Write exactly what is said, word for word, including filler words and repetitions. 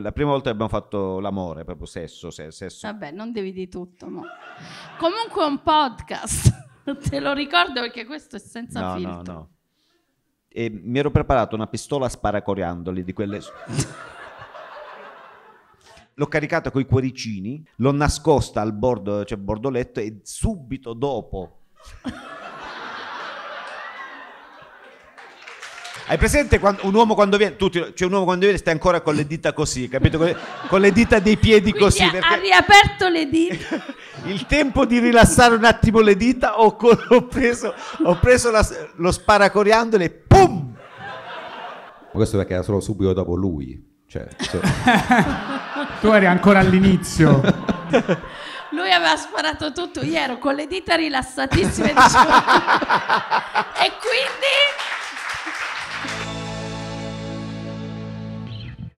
La prima volta che abbiamo fatto l'amore, proprio sesso, sesso. Vabbè, non devi di tutto. Mo. Comunque è un podcast. Te lo ricordo perché questo è senza no, filtro. No, no, E mi ero preparato una pistola sparacoriandoli di quelle... L'ho caricata coi cuoricini, l'ho nascosta al bordo, cioè bordoletto, e subito dopo... Hai presente quando, un uomo quando viene, tutti, cioè un uomo quando viene sta ancora con le dita così, capito? Con le, con le dita dei piedi Quindi così. Ha, perché ha riaperto le dita. il tempo di rilassare un attimo le dita, ho, ho preso, ho preso la, lo sparacoriandolo e pum! Ma questo perché era solo subito dopo lui. Cioè, cioè... Tu eri ancora all'inizio. Lui aveva sparato tutto, io ero con le dita rilassatissime. Dicevo... e quindi...